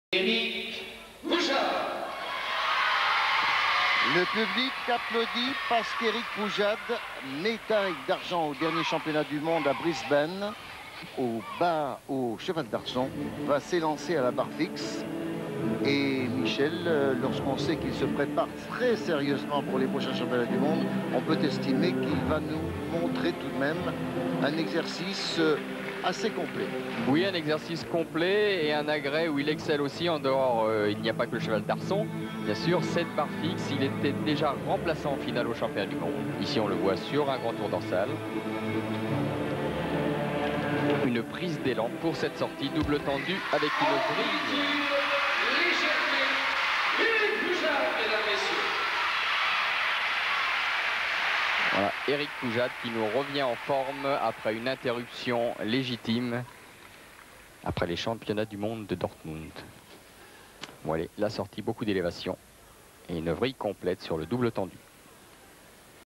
Éric Poujade. Le public applaudit parce qu'Éric Poujade, médaille d'argent au dernier championnat du monde à Brisbane, au cheval d'arçon, va s'élancer à la barre fixe. Et Michel, lorsqu'on sait qu'il se prépare très sérieusement pour les prochains championnats du monde, on peut estimer qu'il va nous montrer tout de même un exercice assez complet. Oui, un exercice complet et un agrès où il excelle aussi. En dehors, il n'y a pas que le cheval d'arçon. Bien sûr, cette barre fixe, il était déjà remplaçant en finale au championnat du monde. Ici, on le voit sur un grand tour dorsal. Une prise d'élan pour cette sortie double tendue avec une vrille. Voilà, Éric Poujade qui nous revient en forme après une interruption légitime après les championnats du monde de Dortmund. Voilà, la sortie, beaucoup d'élévation et une vrille complète sur le double tendu.